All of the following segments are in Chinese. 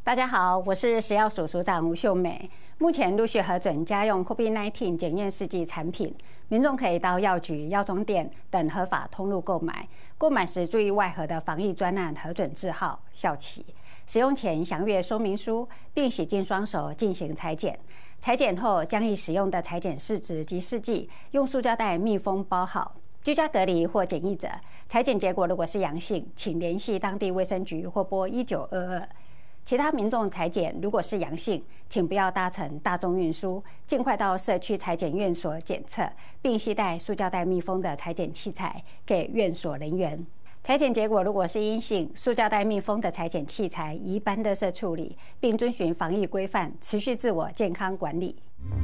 大家好，我是食药署署长吴秀美。目前陆续核准家用 COVID-19 检验试剂产品，民众可以到药局、药妆店等合法通路购买。购买时注意外盒的防疫专案核准字号、效期。使用前详阅说明书，并洗净双手进行采检。采检后将已使用的采检试纸及试剂用塑胶袋密封包好。居家隔离或检疫者，采检结果如果是阳性，请联系当地卫生局或拨1922。其他民众采检如果是阳性，请不要搭乘大众运输，尽快到社区采检院所检测，并携带塑胶袋密封的采检器材给院所人员。采检结果如果是阴性，塑胶袋密封的采检器材宜搬垃圾处理，并遵循防疫规范，持续自我健康管理。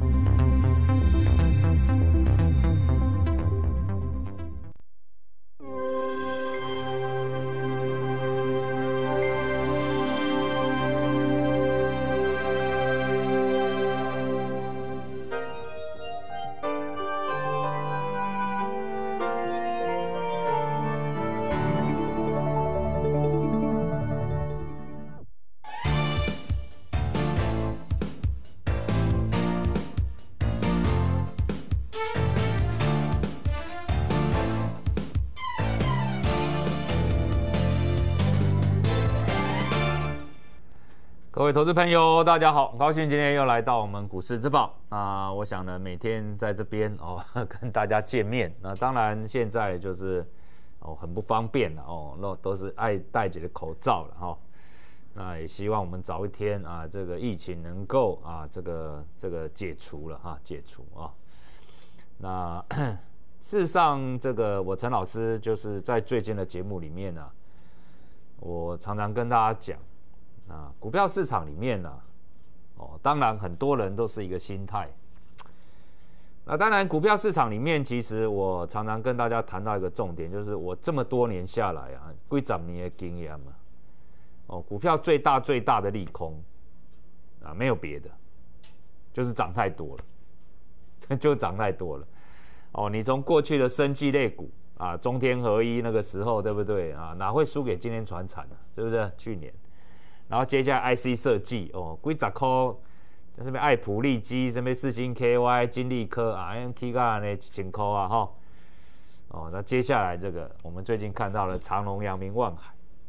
各位投资朋友，大家好，很高兴今天又来到我们股市之宝啊！我想呢，每天在这边跟大家见面，那当然现在就是很不方便了那都是爱戴着的口罩了哈。那也希望我们早一天啊，这个疫情能够啊，这个解除了哈，解除啊。那事实上，这个我陈老师就是在最近的节目里面呢，我常常跟大家讲。股票市场里面呢，当然很多人都是一个心态。那当然，股票市场里面，其实我常常跟大家谈到一个重点，就是我这么多年下来啊，几十年的经验嘛，股票最大的利空啊，没有别的，就是涨太多了，就涨太多了。你从过去的生技类股啊，中天合一那个时候，对不对啊？哪会输给今天传产呢？是不是？去年。然后接下来 IC 设计几十块，什么爱普利基、什么世芯 KY、金利科啊 ，MK 个呢1000块啊哈。那接下来这个我们最近看到了长荣、阳明、万海。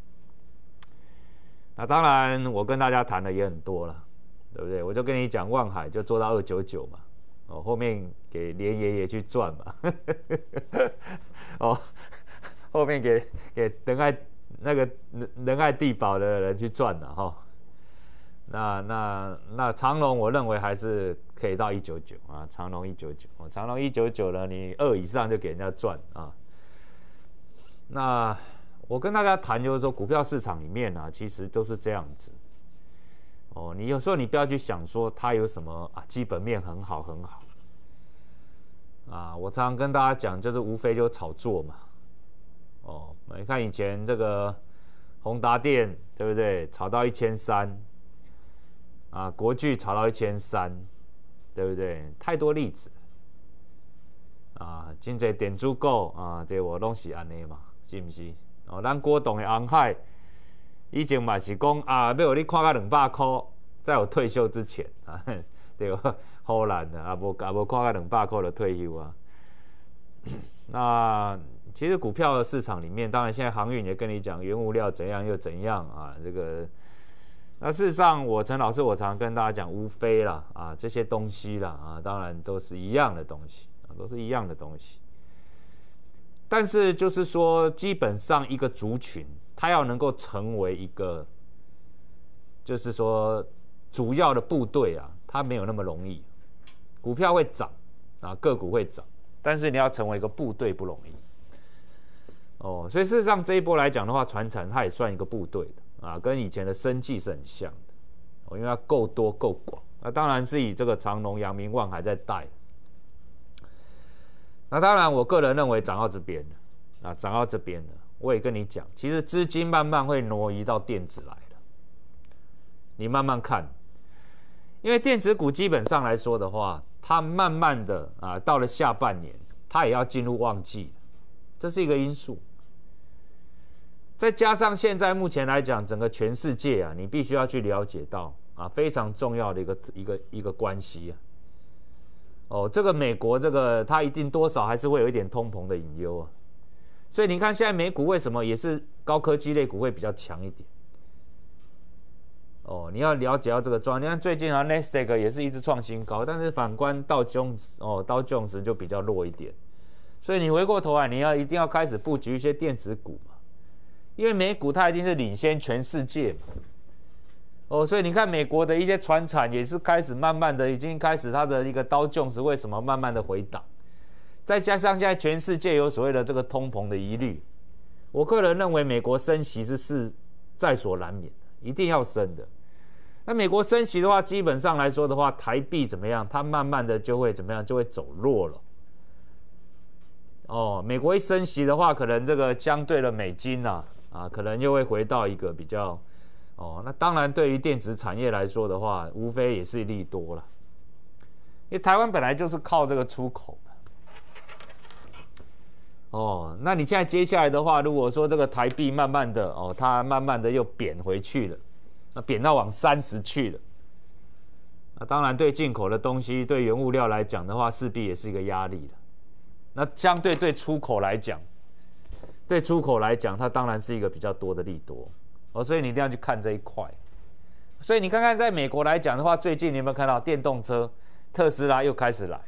那当然我跟大家谈的也很多了，对不对？我就跟你讲，万海就做到299嘛，后面给连爷爷去赚嘛，后面给仁爱地保的人去赚了哈，那长荣我认为还是可以到199啊，长荣199，长荣199呢，你2以上就给人家赚啊。那我跟大家谈就是说，股票市场里面呢，其实都是这样子。你有时候你不要去想说它有什么基本面很好啊，我常常跟大家讲，就是无非就炒作嘛。你看以前这个宏达电，对不对？炒到1300啊，国巨炒到1300，对不对？太多例子啊，真侪电子股啊，对我拢是安尼嘛，是不是？咱郭董的红海以前嘛是讲啊，要有你看到200块，在我退休之前啊，对吧？好难的啊，无看到200块就退休啊。那其实股票的市场里面，当然现在航运也跟你讲原物料怎样又怎样啊，这个。那事实上，陈老师我常跟大家讲，无非啦啊这些东西啦啊，当然都是一样的东西啊，都是一样的东西。但是就是说，基本上一个族群，它要能够成为一个，就是说主要的部队啊，它没有那么容易。股票会涨啊，个股会涨，但是你要成为一个部队不容易。所以事实上这一波来讲的话，传产它也算一个部队的啊，跟以前的生技是很像的，因为它够多够广。那当然是以这个长荣、阳明、万海在带。那当然，我个人认为涨到这边了，涨到这边了，我也跟你讲，其实资金慢慢会挪移到电子来了，你慢慢看，因为电子股基本上来说的话，它慢慢的到了下半年，它也要进入旺季，这是一个因素。 再加上现在目前来讲，整个全世界啊，你必须要去了解到啊非常重要的一个关系啊。哦，这个美国这个它一定多少还是会有一点通膨的隐忧啊。所以你看现在美股为什么也是高科技类股会比较强一点？哦，你要了解到这个状况。你看最近啊 ，Nasdaq 也是一直创新高，但是反观道琼斯就比较弱一点。所以你回过头来，你一定要开始布局一些电子股嘛，因为美股它一定是领先全世界嘛。哦，所以你看美国的一些传产也是开始慢慢的已经开始它的一个道琼斯为什么慢慢的回档？再加上现在全世界有所谓的这个通膨的疑虑，我个人认为美国升息是在所难免的，一定要升的。那美国升息的话，基本上来说的话，台币怎么样？它慢慢的就会怎么样？就会走弱了。哦，美国一升息的话，可能这个相对的美金啊，可能又会回到一个比较那当然对于电子产业来说的话，无非也是利多了，因为台湾本来就是靠这个出口嘛。那你现在接下来的话，如果说这个台币慢慢的它慢慢的又贬回去了。那贬到往30去了，那当然对进口的东西，对原物料来讲的话，势必也是一个压力了。那相对对出口来讲，它当然是一个比较多的利多所以你一定要去看这一块。所以你看看在美国来讲的话，最近你有没有看到电动车，特斯拉又开始来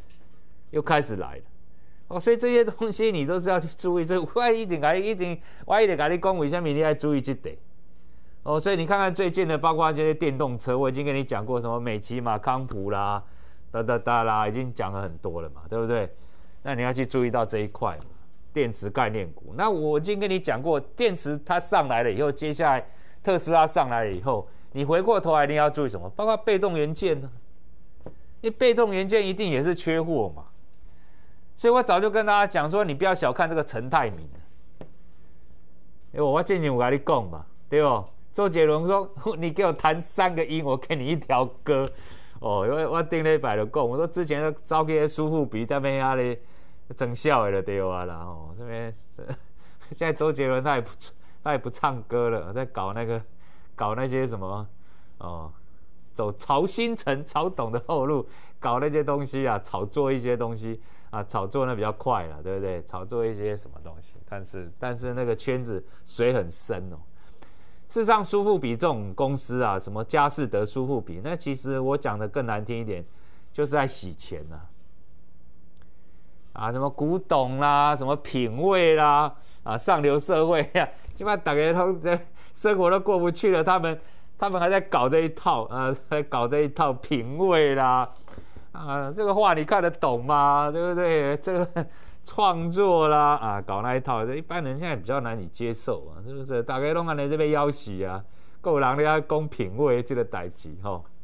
了，所以这些东西你都是要去注意。所以我一定跟你讲，为什么你要注意这点？所以你看看最近的，包括这些电动车，我已经跟你讲过，什么美骑马、康普啦、啦，已经讲了很多了嘛，对不对？那你要去注意到这一块嘛，电池概念股。那我已经跟你讲过，电池它上来了以后，接下来特斯拉上来了以后，你回过头来你要注意什么？包括被动元件呢？因为被动元件一定也是缺货嘛。所以我早就跟大家讲说，你不要小看这个陈泰明。因为我之前有跟你讲嘛，对不？周杰伦说：“你给我弹3个音，我给你一条歌。”因为我顶礼拜就讲，我说之前找去苏富比那边咧整笑的就对啊啦。这边现在周杰伦他也不唱歌了，在搞那些什么走曹新成、曹董的后路，搞那些东西啊，炒作一些东西啊，炒作那比较快了，对不对？炒作一些什么东西，但是那个圈子水很深事实上，苏富比这种公司啊，什么佳士得、苏富比，那其实我讲的更难听一点，就是在洗钱什么古董啦，什么品味啦，上流社会啊，基本上大家都生活都过不去了，他们还在搞这一套在搞这一套品味啦，这个话你看得懂吗？对不对？这个。创作啦搞那一套，一般人现在比较难以接受是不是？大家都按你这边要挟够人咧讲品味这个代志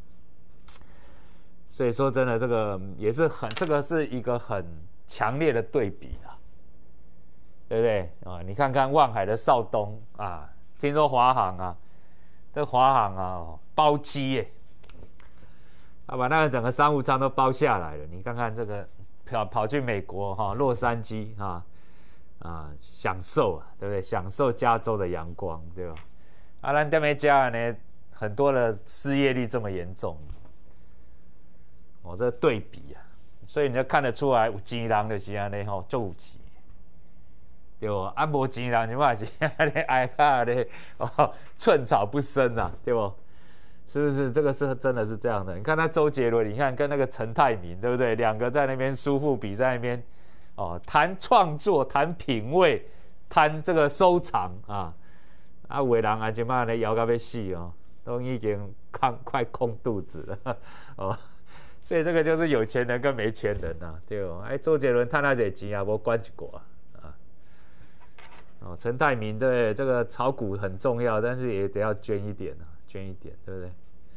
所以说真的，这个也是这个是一个很强烈的对比啦，对不对你看看万海的少东听说华航这华航包机耶，把那个整个商务舱都包下来了，你看看这个。跑去美国洛杉矶享受对不对？享受加州的阳光，对吧？咱这边家呢，很多的失业率这么严重，这对比所以你就看得出来，有钱人就是安尼就有钱，对吧？无钱人就嘛是安尼挨卡咧寸草不生对不？是不是这个是真的是这样的？你看他周杰伦，你看跟那个陈泰明，对不对？两个在那边苏富比在那边谈创作、谈品味、谈这个收藏有的人现在摇到要死都已经快空肚子了所以这个就是有钱人跟没钱人对哦。周杰伦赚那些钱没管一挂陈泰明对这个炒股很重要，但是也得要捐一点对不对？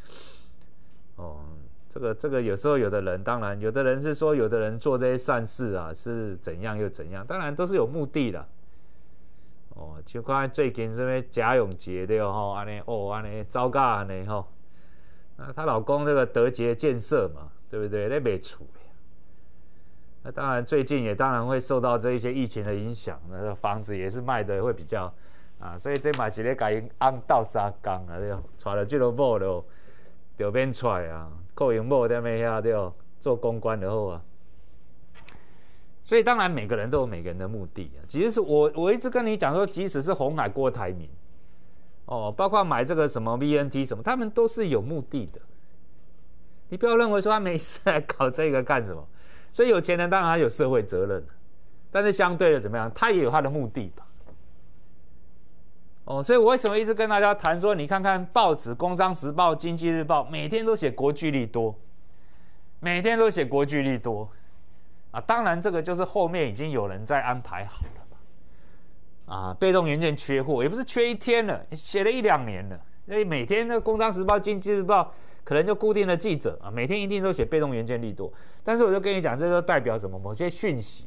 这个有时候有的人，当然有的人是说，有的人做这些善事是怎样又怎样，当然都是有目的的。就看最近这边贾永杰对安尼糟糕安尼那她老公这个德捷建设嘛，对不对？在卖厝那当然最近也当然会受到这一些疫情的影响，那个房子也是卖的会比较啊，所以这嘛是咧甲因翁斗相共啊，对，带了俱乐部就免带啊，靠因某踮咧遐对，做公关就好啊。所以当然每个人都有每个人的目的啊。其实是我一直跟你讲说，即使是鸿海、郭台铭，哦，包括买这个什么 VNT 什么，他们都是有目的的。你不要认为说他没事来搞这个干什么。所以有钱人当然他有社会责任，但是相对的怎么样，他也有他的目的吧。哦，所以我为什么一直跟大家谈说，你看看报纸，《工商时报》、《经济日报》，每天都写国巨利多，每天都写国巨利多。啊，当然这个就是后面已经有人在安排好了嘛。啊，被动元件缺货，也不是缺一天了，写了1-2年了。所以每天的《工商时报》、《经济日报》可能就固定的记者啊，每天一定都写被动元件利多。但是我就跟你讲，这就代表什么？某些讯息，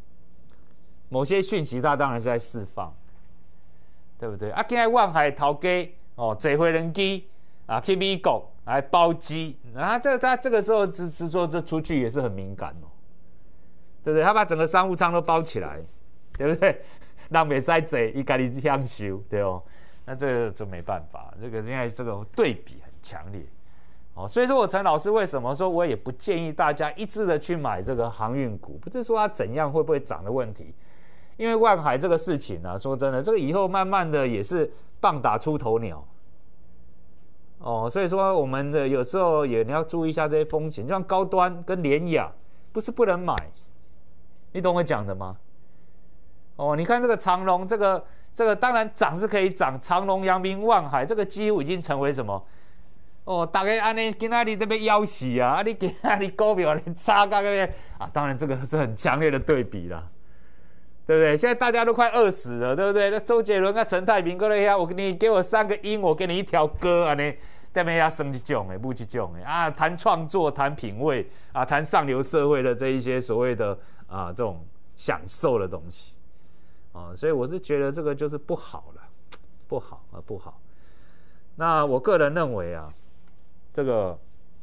它当然是在释放，对不对？啊，今天万海头家哦，坐飞人机啊去美国来包机，他这个时候说这出去也是很敏感哦。对不对？他把整个商务舱都包起来，对不对？让没塞贼，一家里享受，对哦。那这个就没办法，这个现在这个对比很强烈，哦。所以说我陈老师为什么说我也不建议大家一致的去买这个航运股，不是说它怎样会不会涨的问题，因为万海这个事情啊，说真的，这个以后慢慢的也是棒打出头鸟，哦。所以说我们的有时候也你要注意一下这些风险，就像高端跟联亚，不是不能买。你懂我讲的吗？哦，你看这个长荣，这个当然涨是可以涨，长荣、阳明、万海，这个几乎已经成为什么？哦，大家安尼今仔日这边要死啊！你今仔日股票你差到那边啊，当然这个是很强烈的对比啦，对不对？现在大家都快饿死了，对不对？那周杰伦跟陈太平搁在遐，你给我3个音，我给你一条歌安尼。在那边生这种的，不这种的啊，谈创作，谈品味啊，谈上流社会的这一些所谓的啊这种享受的东西啊，所以我是觉得这个就是不好了，不好啊，不好。那我个人认为啊，这个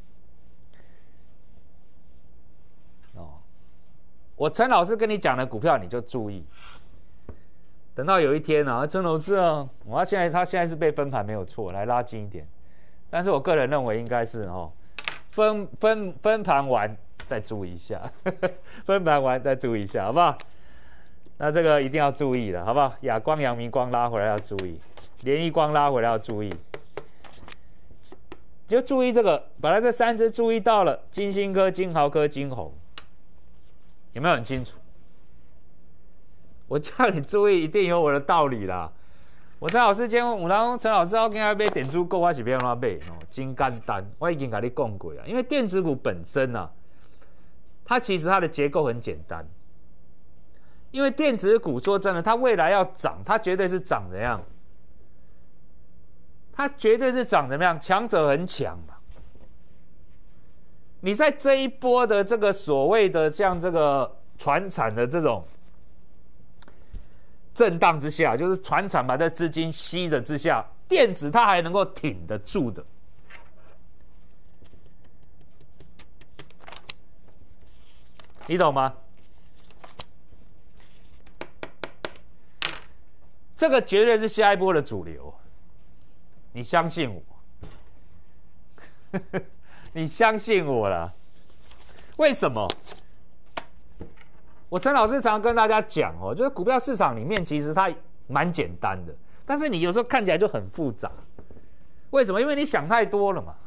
哦，我陈老师跟你讲的股票你就注意，等到有一天啊，陈老师啊，他现在是被分盘没有错，来拉近一点。但是我个人认为应该是分盘完再注意一下，分盘完再注意一下，好不好？那这个一定要注意了，好不好？亚光、阳明光拉回来要注意，联益光拉回来要注意，就注意这个。本来这3只注意到了，金星科、金豪科、金鸿，有没有很清楚？我叫你注意，一定有我的道理啦。我陈老师今天有人陈老师要跟他买电子股，我是要怎么买哦？真简单，我已经跟你讲过了。因为电子股本身啊，它其实它的结构很简单。因为电子股说真的，它未来要涨，它绝对是涨怎样？它绝对是涨怎么样？强者很强嘛。你在这一波的这个所谓的像这个传产的这种震荡之下，就是传产把这资金吸的之下，电子它还能够挺得住的。你懂吗？这个绝对是下一波的主流，你相信我，你相信我啦。为什么？我陈老师常跟大家讲哦，就是股票市场里面其实它蛮简单的，但是你有时候看起来就很复杂。为什么？因为你想太多了嘛。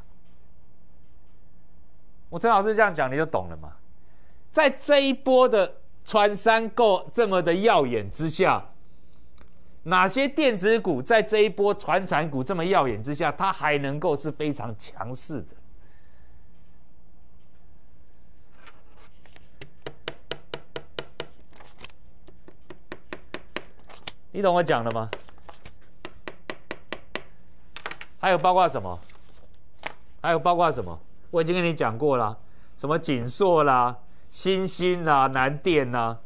我陈老师这样讲你就懂了嘛。在这一波的传三购这么的耀眼之下，哪些电子股在这一波传产股这么耀眼之下，它还能够是非常强势的？你懂我讲的吗？还有包括什么？还有包括什么？我已经跟你讲过了，什么景硕啦、新兴啦、南电啦。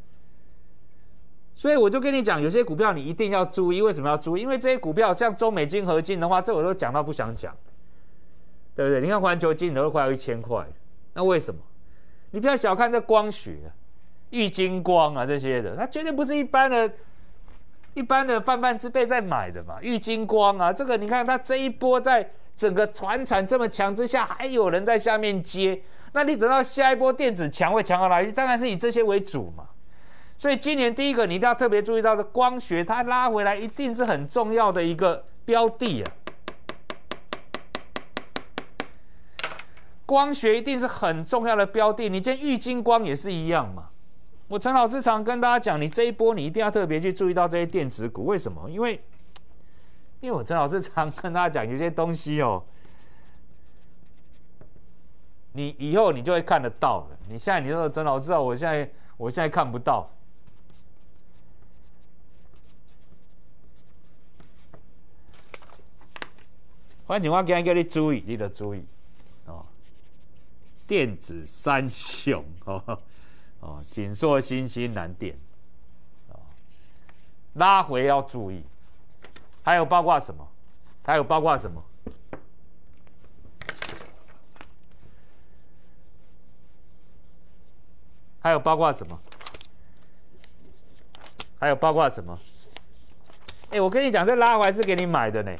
所以我就跟你讲，有些股票你一定要注意。为什么要注意？因为这些股票像中美金合金的话，这我都讲到不想讲，对不对？你看环球金都快要1000块，那为什么？你不要小看这光学、玉晶光啊这些的，它绝对不是一般的一般的泛泛之辈在买的嘛，玉晶光啊，这个你看它这一波在整个传产这么强之下，还有人在下面接，那你等到下一波电子强会强到哪里？当然是以这些为主嘛。所以今年第一个你一定要特别注意到的光学，它拉回来一定是很重要的一个标的啊。光学一定是很重要的标的，你今天玉晶光也是一样嘛。我陈老师常跟大家讲，你这一波你一定要特别去注意到这些电子股，为什么？因为我陈老师常跟大家讲，有些东西哦，你以后你就会看得到了。你现在你说陈老师啊，我现在看不到。反正我今天叫你注意，你就注意哦。电子三雄景硕、新兴、南电拉回要注意。还有包括什么？还有包括什么？还有包括什么？还有包括什么？我跟你讲，这拉回来是给你买的呢。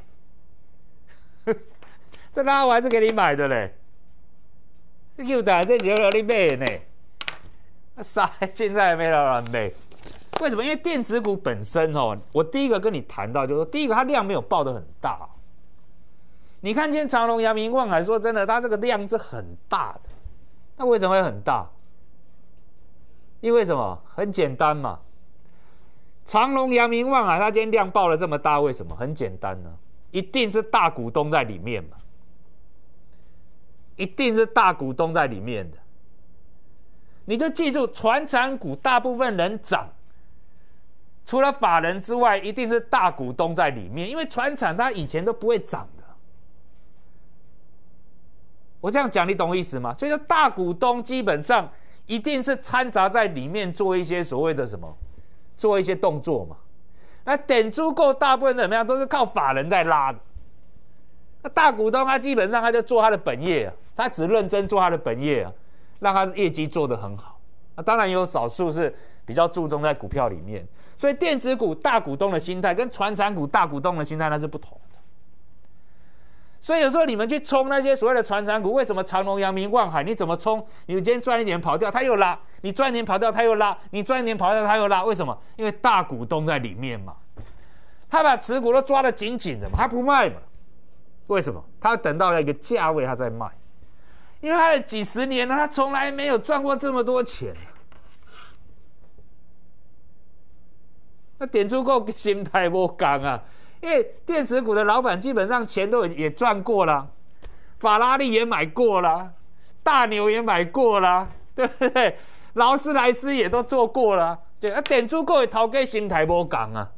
这拉回来是给你买的嘞。这又打这就让你买的呢。杀现在还没让人买。为什么？因为电子股本身我第一个跟你谈到，就是说，第一个它量没有爆得很大。你看今天长荣、阳明、万海，说真的，它这个量是很大的。那为什么会很大？因为什么？很简单嘛。长荣、阳明、万海，它今天量爆了这么大，为什么？很简单呢，一定是大股东在里面嘛。一定是大股东在里面的。你就记住，传产股大部分人涨。除了法人之外，一定是大股东在里面，因为传产它以前都不会涨的。我这样讲，你懂我意思吗？所以说，大股东基本上一定是掺杂在里面做一些所谓的什么，做一些动作嘛。那点足够大部分怎么样，都是靠法人在拉的。那大股东他基本上他就做他的本业啊，他只认真做他的本业啊，让他的业绩做得很好。那当然有少数是比较注重在股票里面。所以电子股大股东的心态跟传产股大股东的心态那是不同的。所以有时候你们去冲那些所谓的传产股，为什么长荣、阳明、万海，你怎么冲？你今天赚一点跑掉，他又拉；你赚一点跑掉，他又拉；你赚一点跑掉，他又拉。为什么？因为大股东在里面嘛，他把持股都抓得紧紧的嘛，他不卖嘛。为什么？他等到了一个价位，他再卖。因为他的几十年了，他从来没有赚过这么多钱。那点出够心态不刚啊，因为电子股的老板基本上钱都也赚过了，法拉利也买过了，大牛也买过了，对不对？劳斯莱斯也都做过了，对啊，点出够的头家心态不刚啊。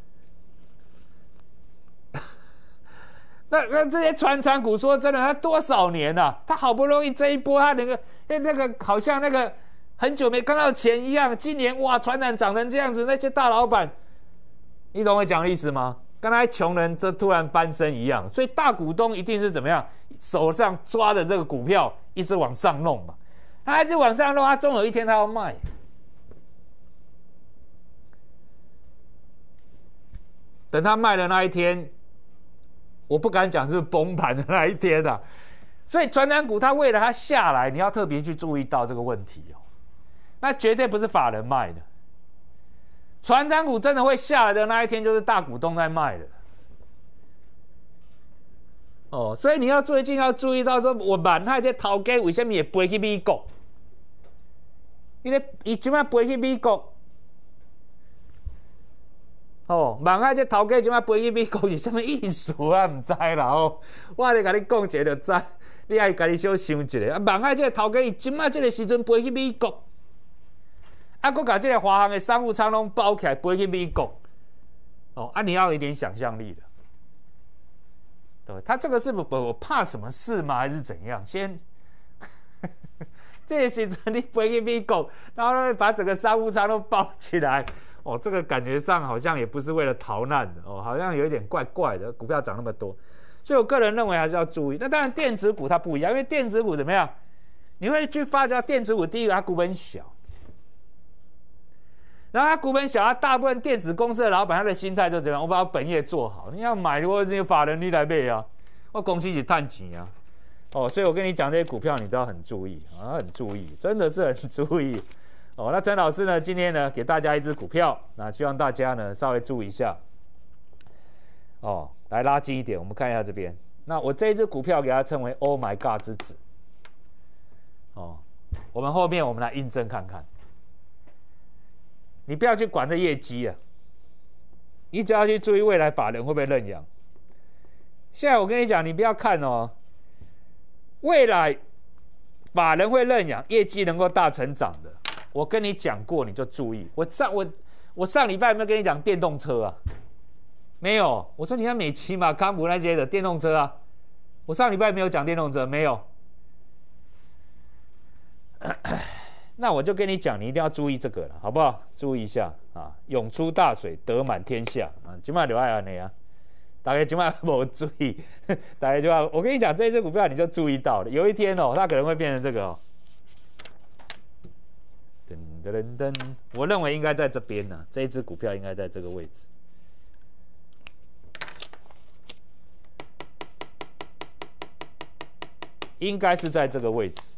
那这些传产股，说真的，他多少年了、啊？他好不容易这一波，他那个好像那个。很久没看到钱一样，今年哇，传产涨成这样子，那些大老板，你懂我讲的意思吗？跟那些穷人这突然翻身一样，所以大股东一定是怎么样，手上抓的这个股票一直往上弄嘛，他一直往上弄，他终有一天他要卖。等他卖的那一天，我不敢讲是崩盘的那一天啊。所以传产股它为了它下来，你要特别去注意到这个问题哦。那绝对不是法人卖的，传产股真的会下来的那一天，就是大股东在卖的。所以你要最近要注意到说，我万海这头家为什么也飞去美国？因为他现在飞去美国，万海这头家现在飞去美国是什么意思啊？唔知啦我咧甲你讲一下就知，你爱家己小想一下。万海这头家伊现在这个时阵飞去美国。佫把这个华航的商务舱拢包起来飞去美国，你要有一点想象力的，对，他这个是不我怕什么事吗？还是怎样？先这个时阵你飞去美国，然后把整个商务舱都包起来，这个感觉上好像也不是为了逃难的，好像有一点怪怪的。股票涨那么多，所以我个人认为还是要注意。那当然电子股它不一样，因为电子股怎么样？你会去发觉电子股，第一个它股本小。 然后他股本小，他大部分电子公司的老板他的心态就怎样？我把本业做好，你要买我那个法人你来买啊，我公司一起探钱啊。哦，所以我跟你讲这些股票你都要很注意啊，很注意，真的是很注意。哦，那陈老师呢，今天呢给大家一只股票，那希望大家呢稍微注意一下。哦，来拉近一点，我们看一下这边。那我这一只股票给它称为 Oh my God 之子。哦，我们后面我们来印证看看。你不要去管这业绩啊，你只要去注意未来法人会不会认养。现在我跟你讲，你不要看哦，未来法人会认养，业绩能够大成长的，我跟你讲过，你就注意。我上礼拜有没有跟你讲电动车啊？没有，我说你看美骑嘛、康普那些的电动车啊，我上礼拜没有讲电动车，没有。那我就跟你讲，你一定要注意这个了，好不好？注意一下啊！涌出大水，得满天下啊！今晚就爱安尼啊，大家今晚没注意，大家就要我跟你讲，这一只股票你就注意到了，有一天哦，它可能会变成这个哦，噔噔噔噔，我认为应该在这边呢、这一只股票应该在这个位置，应该是在这个位置。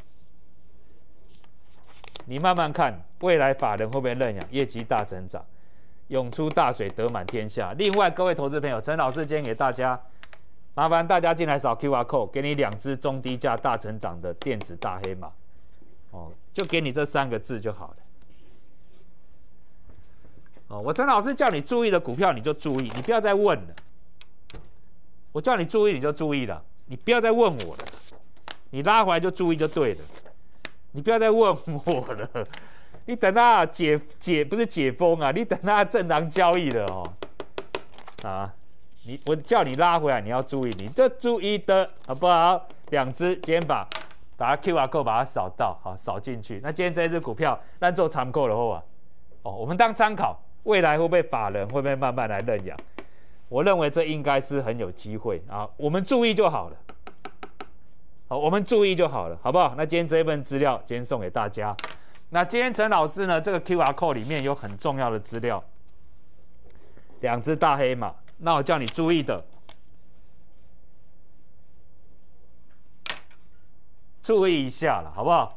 你慢慢看，未来法人会不会认养，业绩大增长，涌出大水，得满天下。另外，各位投资朋友，陈老师今天给大家，麻烦大家进来扫 QR code， 给你2只中低价大成长的电子大黑马，哦，就给你这3个字就好了。哦，我陈老师叫你注意的股票你就注意，你不要再问了。我叫你注意你就注意了，你不要再问我了，你拉回来就注意就对了。你不要再问我了，你等它不是解封啊，你等它正常交易了哦，啊，我叫你拉回来，你要注意，你就注意的好不好？2只，今天把它 QR code 把它扫到，好扫进去。那今天这一只股票，咱做参考的后啊，哦，我们当参考，未来会不会法人会不会慢慢来认养？我认为这应该是很有机会啊，我们注意就好了。好，我们注意就好了，好不好？那今天这一份资料，今天送给大家。那今天陈老师呢，这个 QR code 里面有很重要的资料，2只大黑马。那我叫你注意的，注意一下了，好不好？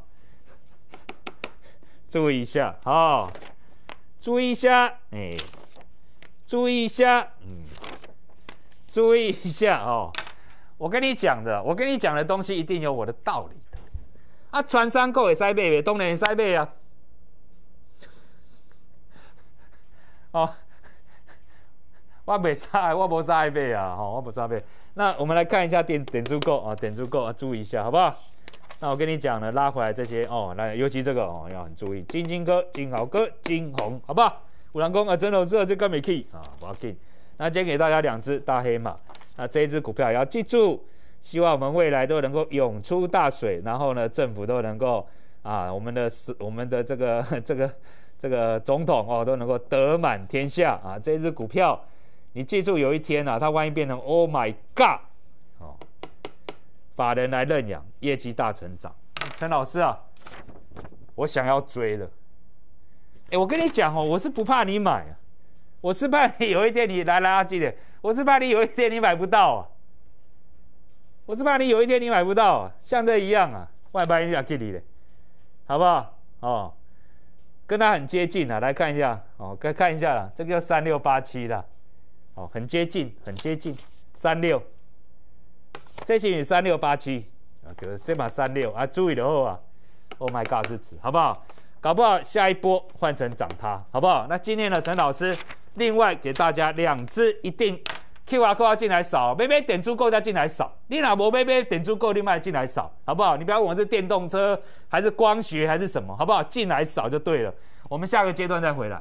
注意一下，好，注意一下，注意一下，注意一下哦。我跟你讲的东西一定有我的道理的。啊，船商够会使买的，当然会使买啊。哦，我袂使，我无使买啊，我无使买。那我们来看一下点足够啊，点足够啊，注意一下，好不好？那我跟你讲呢，拉回来这些哦，来，尤其这个哦，要很注意，金科、金豪科、金红，好不好？有人讲啊，陈老师这个没去啊，不要紧。那今天给大家2只大黑马。那这一只股票也要记住，希望我们未来都能够涌出大水，然后呢，政府都能够啊，我们的这个总统哦，都能够得满天下啊。这一只股票，你记住，有一天啊，它万一变成 Oh my God 哦，法人来认养，业绩大成长。陈老师啊，我想要追了。我跟你讲哦，我是不怕你买啊，我是怕你有一天你来记得。我是怕你有一天你买不到啊！我是怕你有一天你买不到啊，像这一样啊，外班一下给你的，好不好？哦，跟它很接近啊，来看一下哦，看一下啦，这个叫3687啦，哦，很接近36，这期你3687啊，这把36啊，注意的后啊 ，Oh my God 是指好不好？搞不好下一波换成涨它，好不好？那今天呢，陈老师另外给大家2只一定。QR code 要进来扫，买点足够再进来扫。你哪无买点足够，另外进来扫，好不好？你不要问我是电动车还是光学还是什么，好不好？进来扫就对了。我们下个阶段再回来。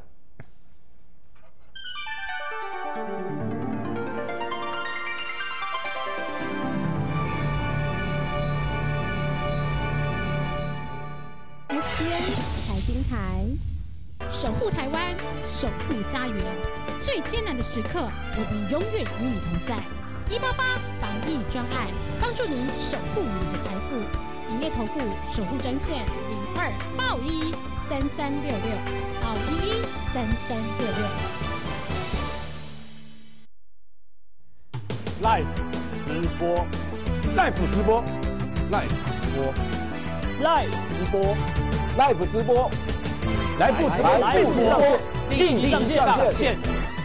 SBN 财经台，守护台湾，守护家园。最艰难的时刻，我们永远与你同在。188防疫专案，帮助您守护你的财富。营业投顾守护专线0281 Live 直播，Live 直播，Live 直播，Live 直播，Live 直播，Live 直播，立即上线。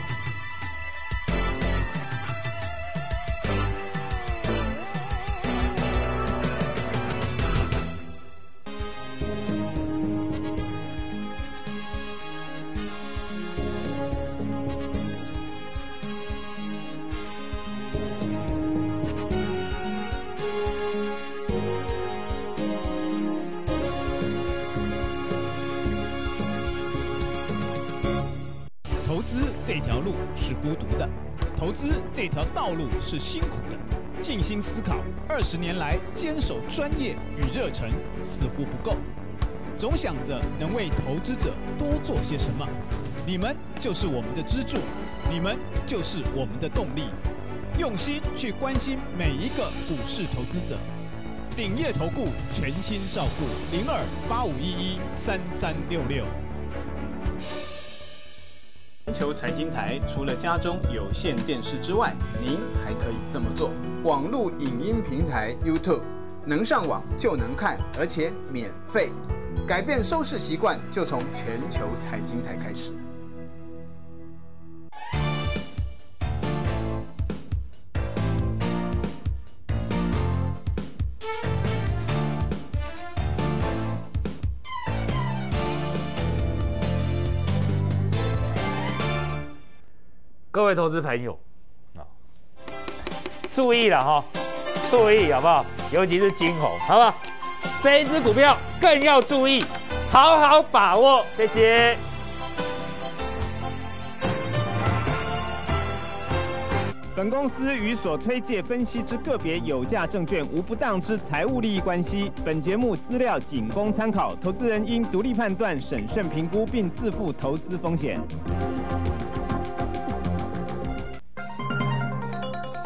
投资这条路是孤独的，投资这条道路是辛苦的。静心思考，20年来坚守专业与热忱似乎不够，总想着能为投资者多做些什么。你们就是我们的支柱，你们就是我们的动力。用心去关心每一个股市投资者。鼎业投顾全心照顾，02-8511-3366。 全球财经台除了家中有线电视之外，您还可以这么做：网络影音平台 YouTube， 能上网就能看，而且免费。改变收视习惯，就从全球财经台开始。 各位投资朋友，注意了哈，注意好不好？尤其是金红，好不好？这一支股票更要注意，好好把握。谢谢。 本公司与所推介分析之个别有价证券无不当之财务利益关系。本节目资料仅供参考，投资人应独立判断、审慎评估，并自负投资风险。